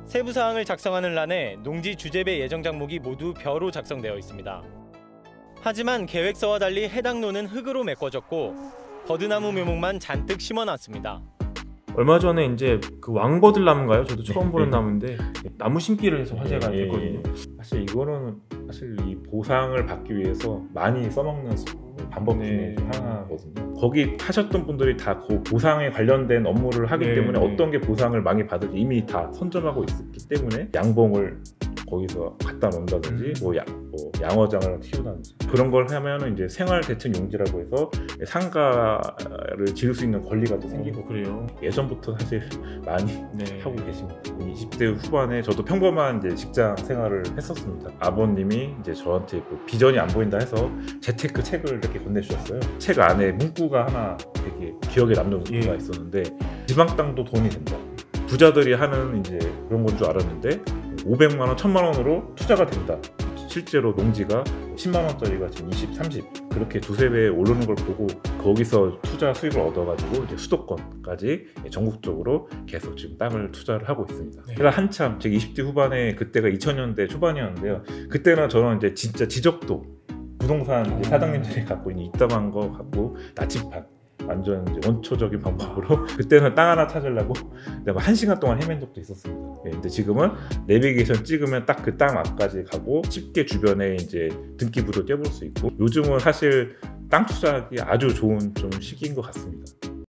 세부 사항을 작성하는 란에 농지 주재배 예정 작목이 모두 벼로 작성되어 있습니다. 하지만 계획서와 달리 해당 논은 흙으로 메꿔졌고 버드나무 묘목만 잔뜩 심어놨습니다. 얼마 전에 이제 그 왕버들나무인가요? 저도 처음 보는 나무인데 나무 심기를 해서 화제가 됐거든요. 사실 이거는 이 보상을 받기 위해서 많이 써먹는 방법 중에 하나거든요. 거기 하셨던 분들이 다 그 보상에 관련된 업무를 하기 때문에 어떤 게 보상을 많이 받을지 이미 다 선점하고 있었기 때문에 양봉을 거기서 갖다 놓는다든지 양어장을 키우다든지 그런 걸 하면은 이제 생활대책용지라고 해서 상가를 지을 수 있는 권리가 또 생기고 그래요. 예전부터 사실 많이 하고 계십니다. 20대 후반에 저도 평범한 이제 직장 생활을 했었습니다. 아버님이 이제 저한테 비전이 안 보인다 해서 재테크 책을 이렇게 건네주셨어요. 책 안에 문구가 하나 되게 기억에 남는 문구가 있었는데 지방 땅도 돈이 된다. 부자들이 하는 이제 그런 건 줄 알았는데 500만 원, 1000만 원으로 투자가 된다. 실제로 농지가 10만 원짜리가 지금 20, 30 그렇게 두세 배 오르는 걸 보고 거기서 투자 수익을 얻어가지고 이제 수도권까지 전국적으로 계속 지금 땅을 투자를 하고 있습니다. 제가 한참 제가 20대 후반에 그때가 2000년대 초반이었는데요. 그때는 저는 이제 진짜 지적도 부동산 사장님들이 갖고 있는 입담한 거 갖고 나침반 완전 이제 원초적인 방법으로 그때는 땅 하나 찾으려고 내가 1시간 동안 헤맨 적도 있었습니다. 근데 지금은 내비게이션 찍으면 딱 그 땅 앞까지 가고 쉽게 주변에 이제 등기부도 떼볼 수 있고 요즘은 사실 땅 투자하기 아주 좋은 좀 시기인 것 같습니다.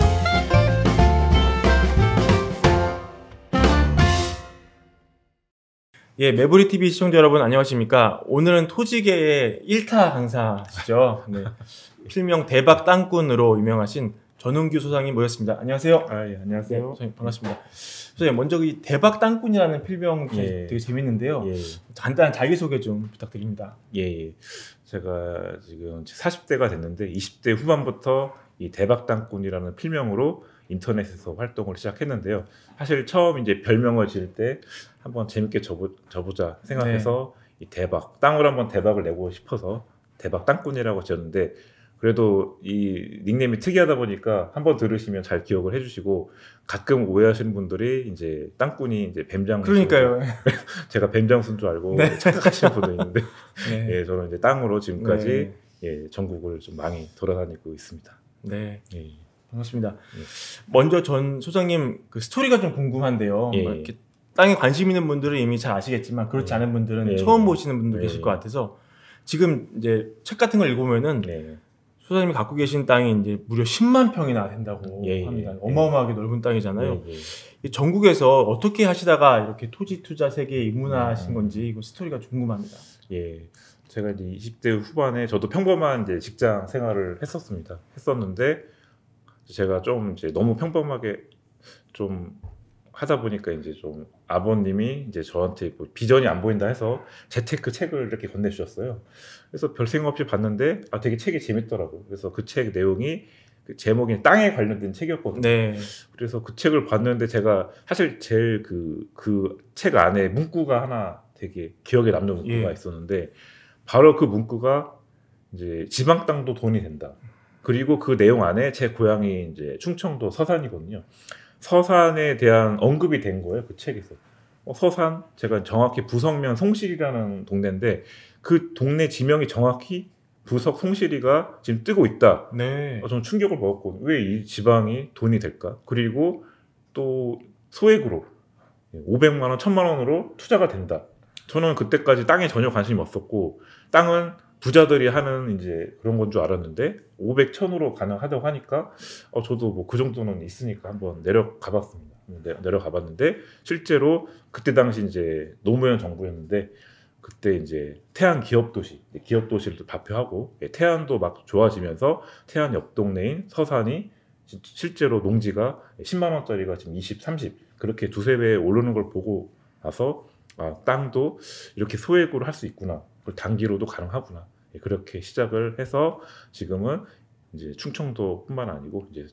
예, 매부리TV 시청자 여러분 안녕하십니까. 오늘은 토지계의 1타 강사시죠. 필명 대박 땅꾼으로 유명하신 전웅규 소장님 모셨습니다. 안녕하세요. 예, 안녕하세요. 소장님 반갑습니다. 소장님 먼저 이 대박 땅꾼이라는 필명 되게 재밌는데요. 간단한 자기소개 좀 부탁드립니다. 제가 지금 40대가 됐는데 20대 후반부터 이 대박 땅꾼이라는 필명으로 인터넷에서 활동을 시작했는데요. 사실 처음 이제 별명을 지을 때 한번 재밌게 줘보자 생각해서 이 대박 땅으로 한번 대박을 내고 싶어서 대박 땅꾼이라고 지었는데 그래도 이 닉네임이 특이하다 보니까 한번 들으시면 잘 기억을 해주시고 가끔 오해하시는 분들이 이제 땅꾼이 이제 뱀장수 그러니까요. 제가 뱀장수인 줄 알고 착각하시는 분도 있는데 저는 이제 땅으로 지금까지 전국을 좀 많이 돌아다니고 있습니다. 반갑습니다. 먼저 전 소장님 그 스토리가 좀 궁금한데요. 이렇게 땅에 관심 있는 분들은 이미 잘 아시겠지만 그렇지 않은 분들은 처음 보시는 분도 계실 것 같아서 지금 이제 책 같은 걸 읽어보면은 소장님이 갖고 계신 땅이 이제 무려 10만 평이나 된다고 합니다. 어마어마하게 넓은 땅이잖아요. 전국에서 어떻게 하시다가 이렇게 토지 투자 세계에 입문하신 건지 이거 스토리가 궁금합니다. 제가 이제 20대 후반에 저도 평범한 이제 직장 생활을 했었는데 제가 좀 이제 너무 평범하게 좀 하다 보니까 이제 좀 아버님이 이제 저한테 비전이 안 보인다 해서 재테크 책을 이렇게 건네주셨어요. 그래서 별 생각 없이 봤는데 되게 책이 재밌더라고요. 그래서 그 책 내용이 그 제목이 땅에 관련된 책이었거든요. 그래서 그 책을 봤는데 제가 사실 제일 그 책 안에 문구가 하나 되게 기억에 남는 문구가 있었는데 바로 그 문구가 이제 지방 땅도 돈이 된다. 그리고 그 내용 안에 제 고향이 이제 충청도 서산이거든요. 서산에 대한 언급이 된 거예요, 그 책에서. 서산, 제가 정확히 부석면 송실이라는 동네인데 그 동네 지명이 정확히 부석 송실이가 지금 뜨고 있다. 저는 충격을 먹었거든요. 왜 이 지방이 돈이 될까? 그리고 또 소액으로 500만 원, 1000만 원으로 투자가 된다. 저는 그때까지 땅에 전혀 관심이 없었고 땅은 부자들이 하는 이제 그런 건 줄 알았는데 500, 1000으로 가능하다고 하니까 저도 뭐 그 정도는 있으니까 한번 내려가 봤습니다. 내려가 봤는데 실제로 그때 당시 이제 노무현 정부였는데 그때 이제 태안 기업도시를 발표하고 태안도 막 좋아지면서 태안 옆 동네인 서산이 실제로 농지가 10만 원짜리가 지금 20, 30 그렇게 두세 배 오르는 걸 보고 나서 땅도 이렇게 소액으로 할 수 있구나. 그걸 단기로도 가능하구나. 그렇게 시작을 해서 지금은 이제 충청도뿐만 아니고 이제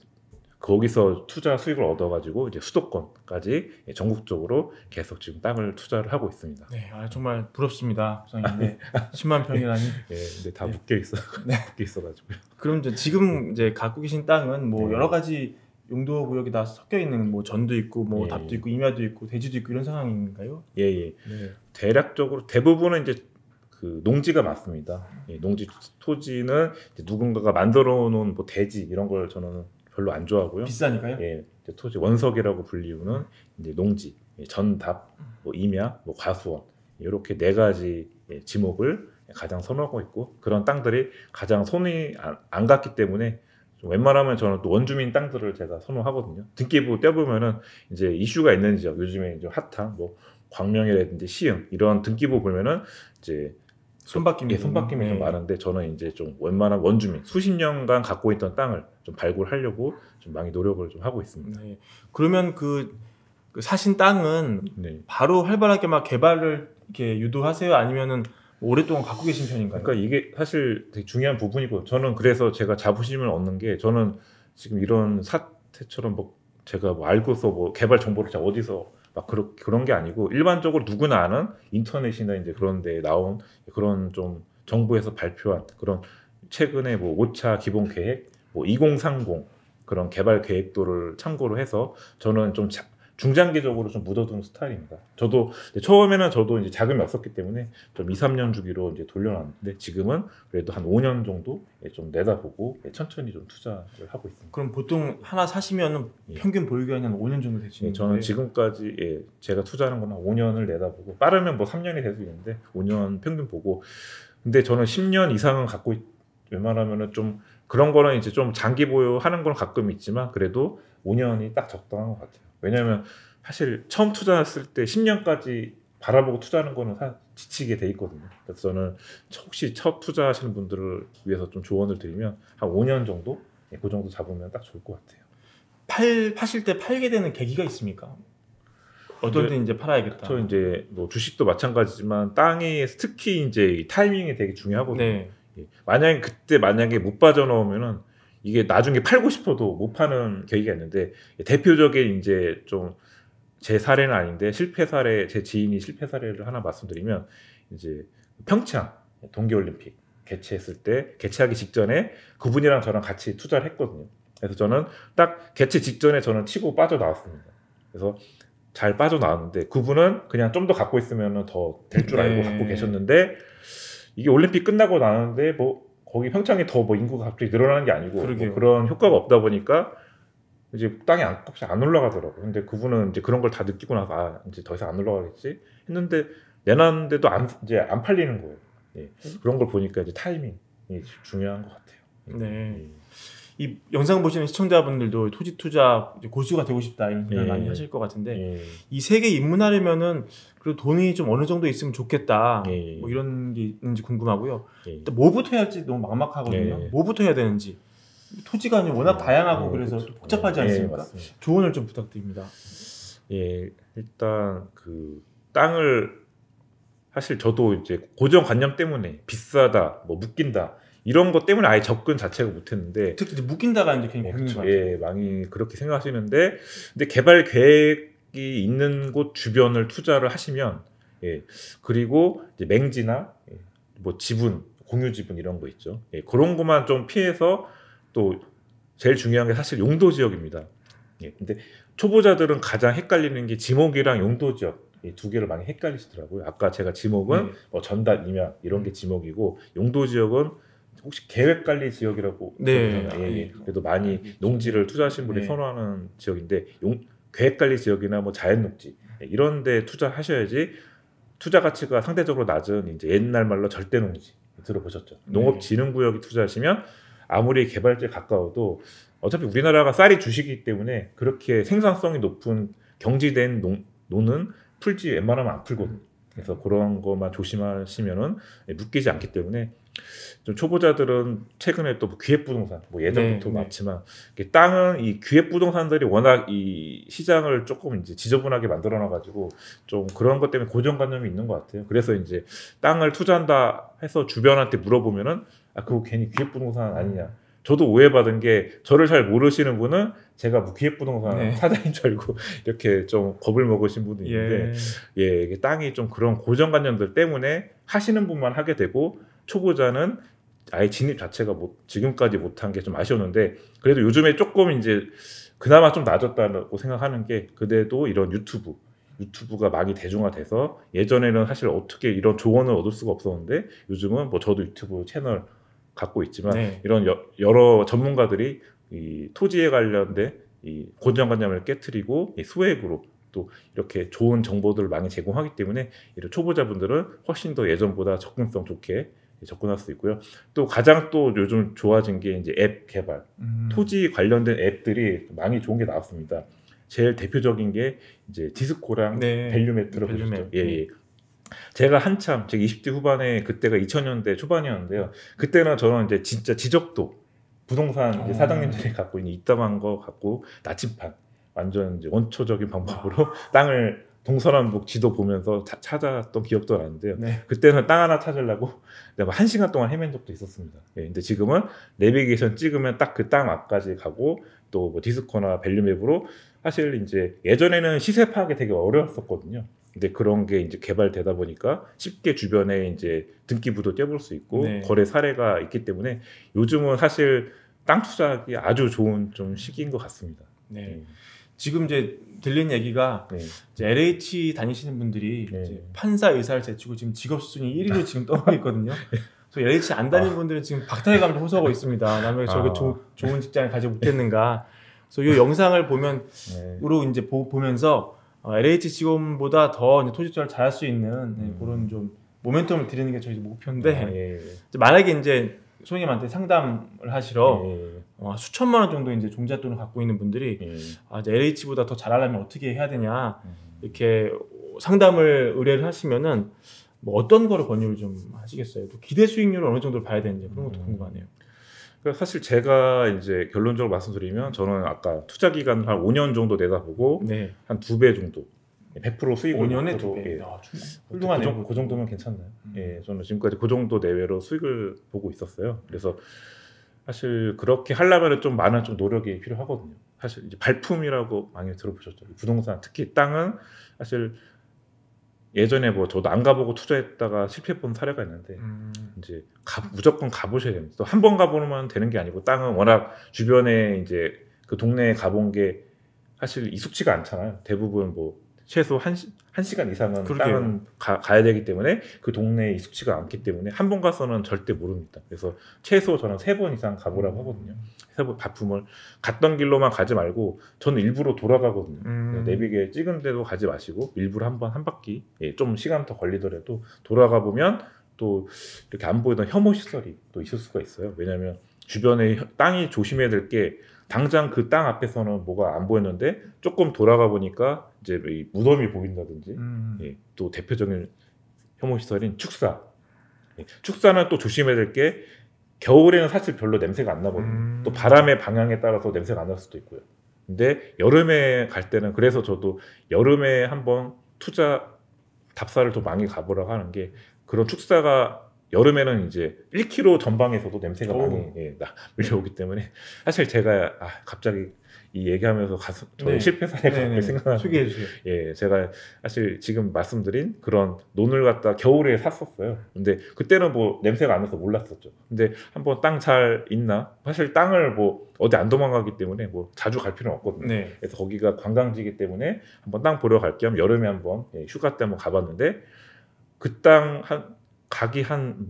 거기서 투자 수익을 얻어가지고 이제 수도권까지 전국적으로 계속 지금 땅을 투자를 하고 있습니다. 정말 부럽습니다, 소장님. 10만 평이라니. 근데 다 묶여 있어가지고요. 그럼 지금 이제 갖고 계신 땅은 뭐 여러 가지 용도 구역이 다 섞여 있는 뭐 전도 있고 뭐 예. 답도 있고 임야도 있고 대지도 있고 이런 상황인가요? 예. 네. 대략적으로 대부분은 이제 그 농지가 맞습니다. 예, 농지 토지는 이제 누군가가 만들어 놓은 뭐 대지 이런 걸 저는 별로 안 좋아하고요. 비싸니까요? 예, 이제 토지 원석이라고 불리우는 이제 농지, 예, 전답, 뭐 임야, 뭐 과수원 이렇게 네 가지 지목을 가장 선호하고 있고 그런 땅들이 가장 손이 안 갔기 때문에 좀 웬만하면 저는 또 원주민 땅들을 제가 선호하거든요. 등기부 떼보면은 이제 이슈가 있는 지역 요즘에 이제 핫한 뭐 광명이라든지 시흥 이런 등기부 보면은 이제 손바뀜이 손바뀜이 좀 네. 많은데 저는 이제 좀 웬만한 원주민 수십 년간 갖고 있던 땅을 좀 발굴하려고 좀 많이 노력을 좀 하고 있습니다. 네. 그러면 그 사신 땅은 네. 바로 활발하게 막 개발을 이렇게 유도하세요? 아니면은 오랫동안 갖고 계신 편인가요? 그러니까 이게 사실 되게 중요한 부분이고 저는 그래서 제가 자부심을 얻는 게 저는 지금 이런 사태처럼 뭐 제가 뭐 알고서 뭐 개발 정보를 제가 어디서 막 그런 게 아니고 일반적으로 누구나 아는 인터넷이나 이제 그런 데 나온 그런 좀 정부에서 발표한 그런 최근에 뭐 5차 기본 계획, 뭐 2030 그런 개발 계획도를 참고로 해서 저는 좀 중장기적으로 좀 묻어두는 스타일입니다. 저도 처음에는 저도 이제 자금이 없었기 때문에 좀 2, 3년 주기로 이제 돌려놨는데 지금은 그래도 한 5년 정도 좀 내다보고 천천히 좀 투자를 하고 있습니다. 그럼 보통 하나 사시면 예. 평균 보유 기간이 한 5년 정도 되시는 저는 거예요? 지금까지 제가 투자하는 건 한 5년을 내다보고 빠르면 뭐 3년이 될 수 있는데 5년 평균 보고 근데 저는 10년 이상은 갖고 웬만하면은 좀 그런 거는 이제 좀 장기 보유하는 건 가끔 있지만 그래도 5년이 딱 적당한 것 같아요. 왜냐하면 사실 처음 투자했을 때 10년까지 바라보고 투자하는 거는 지치게 돼 있거든요. 그래서 저는 혹시 첫 투자하시는 분들을 위해서 좀 조언을 드리면 한 5년 정도 그 정도 잡으면 딱 좋을 것 같아요. 파실 때 팔게 되는 계기가 있습니까? 어떤 때 이제 팔아야겠다. 저 이제 뭐 주식도 마찬가지지만 땅이 특히 이제 이 타이밍이 되게 중요하거든요. 네. 만약에 못 빠져나오면은 이게 나중에 팔고 싶어도 못 파는 계기가 있는데 대표적인 이제 좀 제 사례는 아닌데 실패 사례 제 지인이 실패 사례를 하나 말씀드리면 이제 평창 동계올림픽 개최했을 때 개최하기 직전에 그분이랑 저랑 같이 투자를 했거든요. 그래서 저는 딱 개최 직전에 저는 치고 빠져나왔습니다. 그래서 잘 빠져나왔는데 그분은 그냥 좀 더 갖고 있으면 더 될 줄 알고 네. 갖고 계셨는데 이게 올림픽 끝나고 나는데 뭐 거기 평창이 더 뭐 인구가 갑자기 늘어나는 게 아니고 뭐 그런 효과가 없다 보니까 이제 땅이 값이 안 올라가더라고요. 근데 그분은 이제 그런 걸 다 느끼고 나서 이제 더 이상 안 올라가겠지 했는데 내놨는데도 이제 안 팔리는 거예요. 예. 그런 걸 보니까 이제 타이밍이 중요한 것 같아요. 네. 이 영상 보시는 시청자분들도 토지 투자 고수가 되고 싶다 이런 생각 많이 하실 것 같은데 이 세계 입문하려면은 그래도 돈이 좀 어느 정도 있으면 좋겠다 뭐 이런 게 있는지 궁금하고요. 일단 뭐부터 해야 할지 너무 막막하거든요. 뭐부터 해야 되는지 토지가 워낙 다양하고 그래서 복잡하지 않습니까? 조언을 좀 부탁드립니다. 일단 그 땅을 사실 저도 이제 고정관념 때문에 비싸다, 뭐 묶인다 이런 것 때문에 아예 접근 자체가 못했는데 특히 이제 묶인다가 이제 굉장히 고민인 것 같아요. 많이 그렇게 생각하시는데 근데 개발 계획이 있는 곳 주변을 투자를 하시면 그리고 이제 맹지나 뭐 지분 공유 지분 이런 거 있죠. 그런 것만 좀 피해서 또 제일 중요한 게 사실 용도 지역입니다. 근데 초보자들은 가장 헷갈리는 게 지목이랑 용도 지역 이 두 개를 많이 헷갈리시더라고요. 아까 제가 지목은 뭐 전답 임야 이런 게 지목이고 용도 지역은 혹시 계획관리 지역이라고 그래도 많이 농지를 투자하신 분이 선호하는 지역인데 계획관리 지역이나 뭐 자연녹지 이런데 투자하셔야지 투자 가치가 상대적으로 낮은 이제 옛날 말로 절대농지 들어보셨죠? 농업진흥구역에 투자하시면 아무리 개발지에 가까워도 어차피 우리나라가 쌀이 주시기 때문에 그렇게 생산성이 높은 경지된 노는 풀지 웬만하면 안 풀거든요. 그래서 그런 것만 조심하시면은 묶이지 않기 때문에 좀 초보자들은 최근에 또 기획부동산 뭐 예전부터 많지만 땅은 이 기획부동산들이 워낙 이 시장을 조금 이제 지저분하게 만들어놔가지고 좀 그런 것 때문에 고정관념이 있는 것 같아요. 그래서 이제 땅을 투자한다 해서 주변한테 물어보면은 그거 괜히 기획부동산 아니냐. 저도 오해받은 게 저를 잘 모르시는 분은 제가 뭐 기획부동산 사장인 줄 알고 이렇게 좀 겁을 먹으신 분도 있는데 이게 땅이 좀 그런 고정관념들 때문에 하시는 분만 하게 되고 초보자는 아예 진입 자체가 지금까지 못한 게 좀 아쉬웠는데 그래도 요즘에 조금 이제 그나마 좀 나아졌다고 생각하는 게 그래도 이런 유튜브가 많이 대중화돼서 예전에는 사실 어떻게 이런 조언을 얻을 수가 없었는데 요즘은 뭐 저도 유튜브 채널 갖고 있지만 네. 이런 여러 전문가들이 이 토지에 관련된 이 고정관념을 깨트리고 이 소액으로 또 이렇게 좋은 정보들을 많이 제공하기 때문에 이런 초보자분들은 훨씬 더 예전보다 접근성 좋게 접근할 수 있고요. 또 가장 또 요즘 좋아진 게 이제 앱 개발, 토지 관련된 앱들이 많이 좋은 게 나왔습니다. 제일 대표적인 게 이제 디스코랑 네. 밸류매트를 보셨죠? 예. 제가 한참 제 20대 후반에 그때가 2000년대 초반이었는데요. 그때는 저는 이제 진짜 지적도 부동산 이제 사장님들이 갖고 있는 입담한 거 갖고 나침판 완전 이제 원초적인 방법으로 땅을 동서남북 지도 보면서 찾았던 기억도 나는데요. 네. 그때는 땅 하나 찾으려고 내가 1시간 동안 헤맨 적도 있었습니다. 예, 근데 지금은 내비게이션 찍으면 딱 그 땅 앞까지 가고 또 뭐 디스코나 밸류맵으로 사실 이제 예전에는 시세 파악이 되게 어려웠었거든요. 근데 그런 게 이제 개발되다 보니까 쉽게 주변에 이제 등기부도 떼볼 수 있고 네. 거래 사례가 있기 때문에 요즘은 사실 땅 투자하기 아주 좋은 좀 시기인 것 같습니다. 네. 지금 이제 들린 얘기가 네. 이제 LH 다니시는 분들이 네. 이제 판사 의사를 제치고 지금 직업 순위 1위로 지금 떠오르고 있거든요. 그래서 LH 안 다니는 분들은 지금 박탈감을 호소하고 있습니다. 남의 저렇게 좋은 직장을 가지 못했는가. 그래서 이 영상을 보면 으로 이제 보면서 LH 직원보다 더 이제 토지 투자를 잘할 수 있는 그런 좀 모멘텀을 드리는 게 저희 목표인데 만약에 이제 소장님한테 상담을 하시러 수천만 원 정도 이제 종잣돈을 갖고 있는 분들이 이제 LH보다 더 잘하려면 어떻게 해야 되냐 이렇게 상담을 의뢰를 하시면은 뭐 어떤 거를 권유를 좀 하시겠어요? 또 기대 수익률을 어느 정도를 봐야 되는지 그런 것도 궁금하네요. 그러니까 사실 제가 이제 결론적으로 말씀드리면 저는 아까 투자 기간을 한 5년 정도 내다보고 네. 한 2배 정도 100% 수익을 5년에 먹고도, 2배. 예. 훌륭하네요. 그 정도면 괜찮나요? 예, 저는 지금까지 그 정도 내외로 수익을 보고 있었어요. 그래서 사실 그렇게 하려면 좀 많은 좀 노력이 필요하거든요. 사실 이제 발품이라고 많이 들어보셨죠. 부동산 특히 땅은 사실 예전에 뭐 저도 안 가보고 투자했다가 실패해본 사례가 있는데 이제 무조건 가보셔야 됩니다. 또 한 번 가보면 되는 게 아니고 땅은 워낙 주변에 이제 그 동네에 가본 게 사실 익숙치가 않잖아요. 대부분 뭐 최소 한 시간 이상은 땅은 가야 되기 때문에 그 동네에 익숙치가 않기 때문에 한 번 가서는 절대 모릅니다. 그래서 최소 저는 3번 이상 가보라고 하거든요. 세번 바품을 갔던 길로만 가지 말고 저는 일부러 돌아가거든요. 내비게 찍은 데도 가지 마시고 일부러 한 바퀴 좀 시간 더 걸리더라도 돌아가 보면 또 이렇게 안 보이던 혐오 시설이 또 있을 수가 있어요. 왜냐하면 주변에 땅이 조심해야 될 게 당장 그 땅 앞에서는 뭐가 안 보였는데 조금 돌아가 보니까 이제 이 무덤이 보인다든지 또 대표적인 혐오 시설인 축사. 축사는 또 조심해야 될 게 겨울에는 사실 별로 냄새가 안 나거든요. 또 바람의 방향에 따라서 냄새가 안 날 수도 있고요. 근데 여름에 갈 때는 그래서 저도 여름에 한번 투자 답사를 좀 많이 가보라고 하는 게 그런 축사가 여름에는 이제 1km 전방에서도 냄새가 많이 밀려오기 때문에 사실 제가 갑자기 이 얘기하면서 저희 실패 사례가 생각나는데 소개해 주세요. 예, 제가 사실 지금 말씀드린 그런 논을 갖다 겨울에 샀었어요. 근데 그때는 뭐 냄새가 안 나서 몰랐었죠. 근데 한번 땅 잘 있나? 사실 땅을 뭐 어디 안 도망가기 때문에 뭐 자주 갈 필요는 없거든요. 그래서 거기가 관광지이기 때문에 한번 땅 보러 갈 겸 여름에 한번 휴가 때 한번 가봤는데 그 땅 가기 한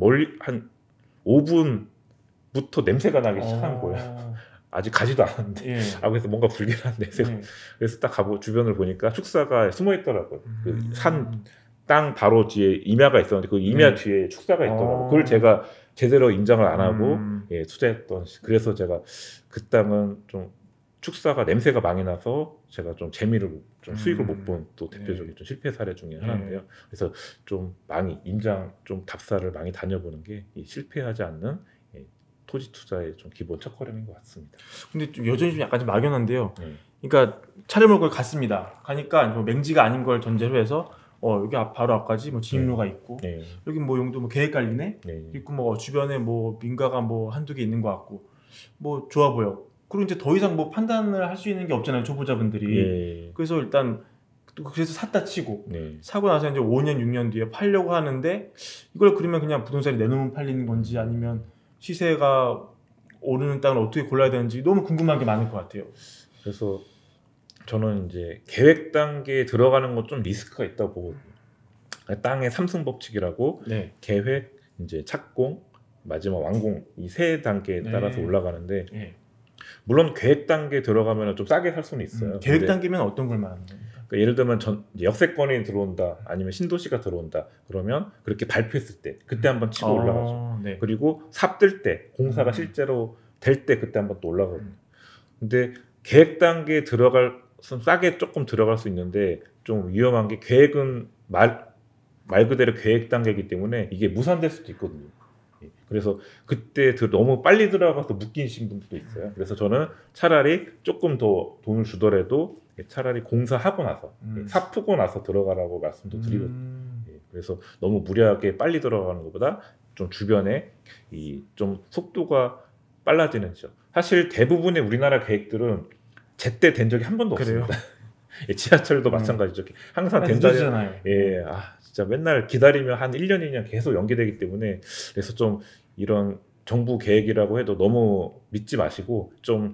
5분부터 냄새가 나기 시작한 거예요. 아직 가지도 않았는데 그래서 뭔가 불길한 냄새가 그래서 딱 주변을 보니까 축사가 숨어 있더라고요. 그 땅 바로 뒤에 임야가 있었는데 그 임야 뒤에 축사가 있더라고요. 그걸 제가 제대로 인정을 안 하고 투자했던. 그래서 제가 그 땅은 좀 축사가 냄새가 많이 나서 제가 좀 재미를 좀 수익을 못 본 또 대표적인 좀 실패 사례 중에 하나인데요. 그래서 좀 많이 좀 답사를 많이 다녀보는 게 이 실패하지 않는 토지 투자의 좀 기본 첫걸음인 것 같습니다. 근데 좀 여전히 좀 약간 좀 막연한데요. 그러니까 차를 몰고 갔습니다. 가니까 뭐 맹지가 아닌 걸 전제로 해서 여기 바로 앞까지 뭐 진입로가 있고 여기 뭐 용도 뭐 계획관리네 있고 뭐 주변에 뭐 민가가 뭐 한두 개 있는 것 같고 뭐 좋아 보여. 그리고 이제 더 이상 뭐 판단을 할 수 있는 게 없잖아요, 초보자분들이. 그래서 일단 그래서 샀다 치고 사고 나서 이제 5년 6년 뒤에 팔려고 하는데 이걸 그러면 그냥 부동산이 내놓으면 팔리는 건지 아니면 시세가 오르는 땅을 어떻게 골라야 되는지 너무 궁금한 게 많을 것 같아요. 그래서 저는 이제 계획 단계에 들어가는 건 좀 리스크가 있다고 보거든요. 땅의 삼승 법칙이라고 네. 계획, 이제 착공, 마지막 완공 이 세 단계에 따라서 네. 올라가는데 네. 물론 계획 단계에 들어가면 좀 싸게 살 수는 있어요. 계획 단계면 어떤 걸 말하는 겁니까? 그러니까 예를 들면 이제 역세권이 들어온다, 아니면 신도시가 들어온다 그러면 그렇게 발표했을 때 그때 한번 치고 올라가죠. 네. 그리고 삽 뜰 때 공사가 실제로 될 때 그때 한번 또 올라가거든요. 근데 계획 단계에 싸게 조금 들어갈 수 있는데 좀 위험한 게 계획은 말 그대로 계획 단계이기 때문에 이게 무산될 수도 있거든요. 그래서 그때 너무 빨리 들어가서 묶이신 분들도 있어요. 그래서 저는 차라리 조금 더 돈을 주더라도 차라리 공사하고 나서 삽 푸고 나서 들어가라고 말씀도 드리거든요. 그래서 너무 무리하게 빨리 들어가는 것보다 좀 주변에 좀 속도가 빨라지는 지역. 사실 대부분의 우리나라 계획들은 제때 된 적이 한 번도 없습니다. 지하철도 마찬가지죠. 항상 된다잖아요. 예, 진짜 맨날 기다리면 한 1년, 2년 계속 연기되기 때문에 그래서 좀 이런 정부 계획이라고 해도 너무 믿지 마시고 좀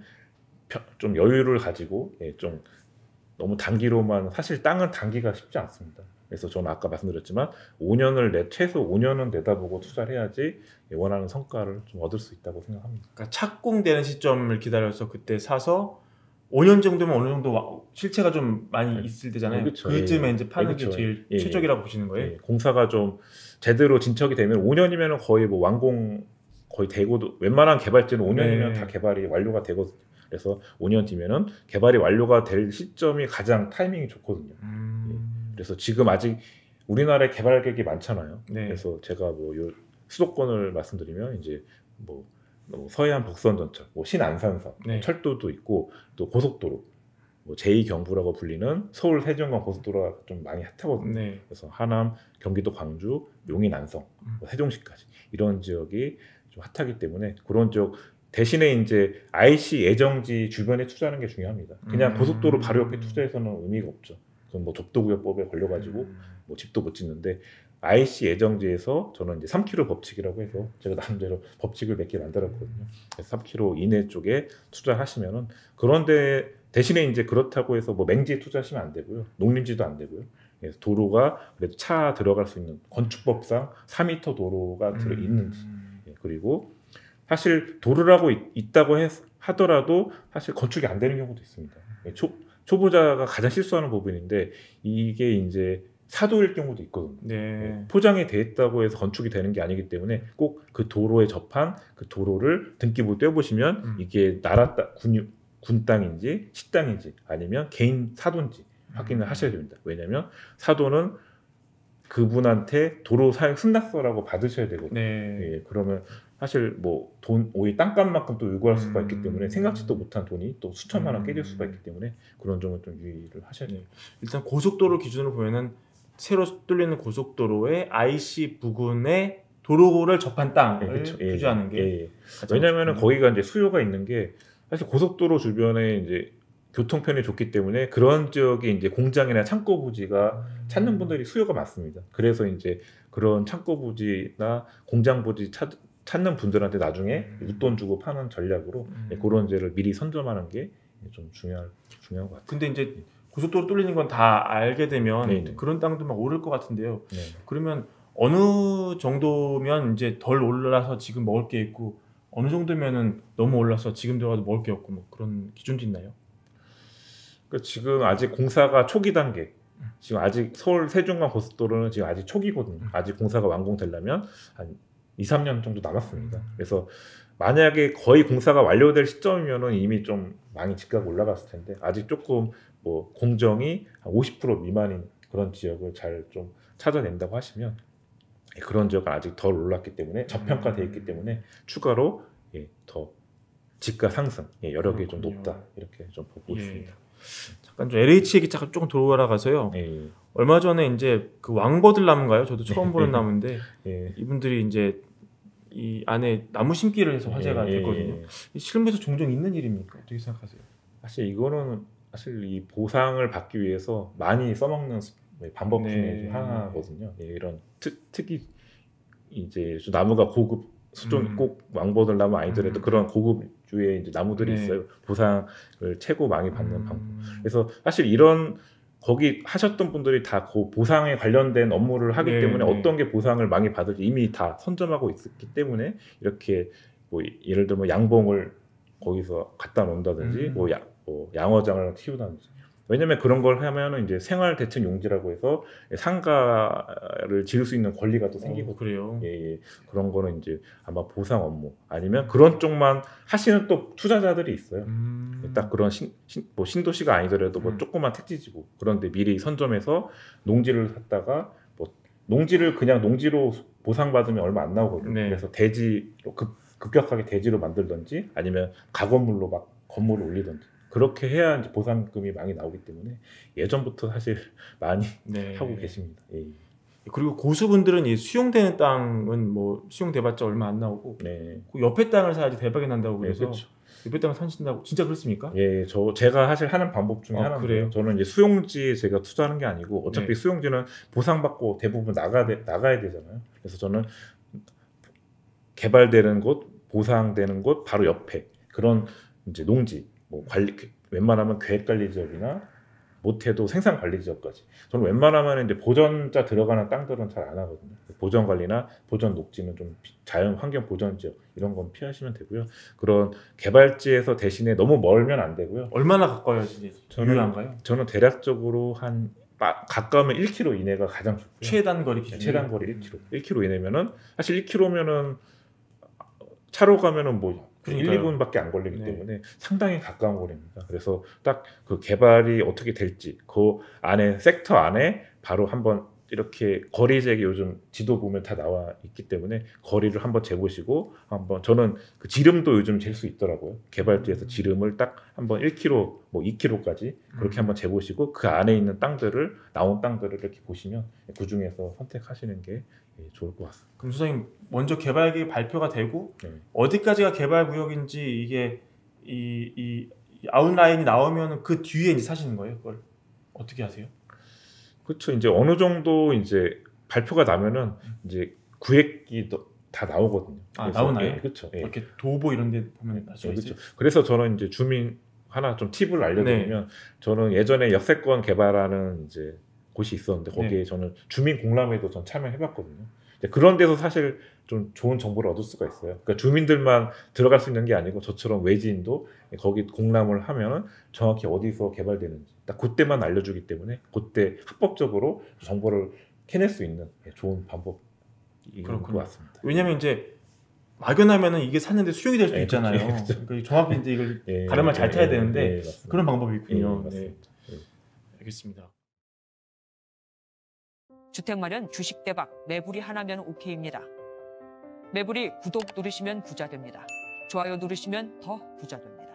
여유를 가지고 좀 너무 단기로만 사실 땅은 단기가 쉽지 않습니다. 그래서 저는 아까 말씀드렸지만 최소 5년은 내다보고 투자를 해야지 원하는 성과를 좀 얻을 수 있다고 생각합니다. 그러니까 착공되는 시점을 기다려서 그때 사서 5년 정도면 어느 정도 실체가 좀 많이 있을 때잖아요. 그렇죠. 그쯤에 이제 파는 게 제일 최적이라고 보시는 거예요? 공사가 좀 제대로 진척이 되면 5년이면 거의 뭐 완공 거의 되고도 웬만한 개발지는 5년이면 다 개발이 완료가 되거든요. 그래서 5년 뒤면은 개발이 완료가 될 시점이 가장 타이밍이 좋거든요. 그래서 지금 아직 우리나라에 개발 계획이 많잖아요. 그래서 제가 뭐 수도권을 말씀드리면 이제 뭐 서해안 복선전철, 신안산선, 철도도 있고 또 고속도로, 제2경부라고 불리는 서울 세종간 고속도로가 좀 많이 핫하거든요. 그래서 하남, 경기도 광주, 용인, 안성, 세종시까지 이런 지역이 좀 핫하기 때문에 그런 지역 대신에 이제 IC 예정지 주변에 투자하는 게 중요합니다. 그냥 고속도로 바로 옆에 투자해서는 의미가 없죠. 그럼 족도구역법에 걸려가지고 집도 못 짓는데 IC 예정지에서 저는 이제 3km 법칙이라고 해서 제가 나름대로 법칙을 몇 개 만들었거든요. 그래서 3km 이내 쪽에 투자하시면은 그런데 대신에 이제 그렇다고 해서 맹지에 투자하시면 안 되고요. 농림지도 안 되고요. 그래서 도로가 그래도 차 들어갈 수 있는 건축법상 4m 도로가 들어 있는지 그리고 사실 도로라고 있다고 하더라도 사실 건축이 안 되는 경우도 있습니다. 초보자가 가장 실수하는 부분인데 이게 이제 사도일 경우도 있거든요. 포장이 돼 있다고 해서 건축이 되는 게 아니기 때문에 꼭 그 도로에 접한 그 도로를 등기부 떼보시면 이게 군 땅인지 시 땅인지 아니면 개인 사도인지 확인을 하셔야 됩니다. 왜냐하면 사도는 그분한테 도로 사용 승낙서라고 받으셔야 되거든요. 그러면 사실 오히 땅값만큼 또 요구할 수가 있기 때문에 생각지도 못한 돈이 또 수천만 원 깨질 수가 있기 때문에 그런 점은 좀 유의를 하셔야 돼요. 일단 고속도로 기준으로 보면은 새로 뚫리는 고속도로의 IC 부근에 도로를 접한 땅을 투자하는 게 왜냐하면 거기가 이제 수요가 있는 게 사실 고속도로 주변에 이제 교통편이 좋기 때문에 그런 지역에 이제 공장이나 창고 부지가 찾는 분들이 수요가 많습니다. 그래서 이제 그런 창고 부지나 공장 부지 찾는 분들한테 나중에 웃돈 주고 파는 전략으로 그런 데를 미리 선점하는 게 좀 중요한 것 같아요. 근데 이제 고속도로 뚫리는 건 다 알게 되면 그런 땅도 막 오를 것 같은데요. 그러면 어느 정도면 이제 덜 올라서 지금 먹을 게 있고 어느 정도면은 너무 올라서 지금 들어가도 먹을 게 없고 그런 기준도 있나요? 그러니까 지금 아직 공사가 초기 단계. 지금 아직 서울 세종간 고속도로는 지금 아직 초기거든요. 아직 공사가 완공되려면 한 2-3년 정도 남았습니다. 그래서 만약에 거의 공사가 완료될 시점이면은 이미 좀 많이 집값 올라갔을 텐데 아직 조금 공정이 한 50% 미만인 그런 지역을 잘 좀 찾아낸다고 하시면 그런 지역은 아직 덜 올랐기 때문에 저평가되어 있기 때문에 추가로 더 집가 상승 여력이 좀 높다 이렇게 좀 보고 있습니다. 잠깐 좀 LH 얘기 조금 돌아가서요. 얼마 전에 이제 그 왕버들 나무인가요? 저도 처음 보는 나무인데 이분들이 이제 이 안에 나무 심기를 해서 화제가 됐거든요. 실무에서 종종 있는 일입니까? 어떻게 생각하세요? 사실 이거는 이 보상을 받기 위해서 많이 써먹는 방법 중에 하나거든요. 이런 특이 이제 나무가 고급 수종 꼭 왕버들 나무 아니더라도 그런 고급주의 이제 나무들이 네. 있어요. 보상을 최고 많이 받는 방법. 그래서 사실 이런 거기 하셨던 분들이 다 그 보상에 관련된 업무를 하기 네, 때문에 네. 어떤 게 보상을 많이 받을지 이미 다 선점하고 있었기 때문에 이렇게 뭐 예를 들면 양봉을 거기서 갖다 놓는다든지 뭐 양어장을 키우다든지. 왜냐면 그런 걸 하면은 이제 생활 대책 용지라고 해서 상가를 지을 수 있는 권리가 또 생기고 그래요. 예. 그런 거는 이제 아마 보상 업무 아니면 그런 쪽만 하시는 또 투자자들이 있어요. 딱 그런 뭐 신도시가 아니더라도 뭐 조그만 택지지구 그런데 미리 선점해서 농지를 샀다가 뭐 농지를 그냥 농지로 보상받으면 얼마 안 나오거든요. 네. 그래서 대지로 급격하게 대지로 만들든지 아니면 가건물로 막 건물을 올리든지 그렇게 해야 이제 보상금이 많이 나오기 때문에 예전부터 사실 많이 네. 하고 계십니다. 예. 그리고 고수분들은 이 수용되는 땅은 뭐 수용돼봤자 얼마 안 나오고 네. 그 옆에 땅을 사야지 대박이 난다고 네, 그래서 그렇죠. 옆에 땅을 사신다고 진짜 그렇습니까? 예, 제가 사실 하는 방법 중에 그래요? 하나인데요. 저는 이제 수용지에 제가 투자하는 게 아니고 어차피 네. 수용지는 보상받고 대부분 나가야 되잖아요. 그래서 저는 개발되는 곳, 보상되는 곳 바로 옆에 그런 이제 농지, 뭐 웬만하면 계획관리지역이나 못해도 생산관리지역까지. 저는 웬만하면 이제 보전자 들어가는 땅들은 잘 안 하거든요. 보전관리나 보전 녹지는 좀 자연 환경 보전지역 이런 건 피하시면 되고요. 그런 개발지에서 대신에 너무 멀면 안 되고요. 얼마나 가까워야지 유효한가요? 저는 대략적으로 한 가까우면 1km 이내가 가장 좋고요. 최단 거리 기준. 최단 거리 1km. 1km 이내면은 사실 1km면은 차로 가면은 뭐 1, 2분밖에 안 걸리기 때문에 상당히 가까운 거리입니다. 그래서 딱 그 개발이 어떻게 될지 그 안에 섹터 안에 바로 한번 이렇게 거리재기 요즘 지도 보면 다 나와 있기 때문에 거리를 한번 재보시고 한번 저는 그 지름도 요즘 잴 수 있더라고요. 개발지에서 지름을 딱 한번 1km 뭐 2km까지 그렇게 한번 재보시고 그 안에 있는 땅들을 나온 땅들을 이렇게 보시면 그 중에서 선택하시는 게 좋을 것 같습니다. 그럼 소장님 먼저 개발계획이 발표가 되고 네. 어디까지가 개발 구역인지 이게 이 아웃라인이 나오면 그 뒤에 이제 사시는 거예요? 그걸 어떻게 하세요? 그렇죠. 이제 어느 정도 이제 발표가 나면은 이제 구획이 다 나오거든요. 나오나요? 예, 그렇죠. 예. 이렇게 도보 이런 데 보면 나죠. 그렇죠. 그래서 저는 이제 주민 하나 좀 팁을 알려드리면 네. 저는 예전에 역세권 개발하는 이제 곳이 있었는데 거기에 네. 저는 주민 공람회도 전 참여해봤거든요. 그런 데서 사실 좀 좋은 정보를 얻을 수가 있어요. 그러니까 주민들만 들어갈 수 있는 게 아니고 저처럼 외지인도 거기 공람을 하면은 정확히 어디서 개발되는지 딱 그때만 알려주기 때문에 그때 합법적으로 정보를 캐낼 수 있는 좋은 방법인 것 같습니다. 왜냐하면 이제 막연하면은 이게 샀는데 수용이 될 수도 네, 있잖아요. 그렇죠. 그러니까 정확히 이제 이걸 가름을 잘 타야 되는데 그런 방법이 있군요. 맞습니다. 알겠습니다. 주택 마련 주식 대박 매불이 하나면 오케이입니다. 매불이 구독 누르시면 부자 됩니다. 좋아요 누르시면 더 부자 됩니다.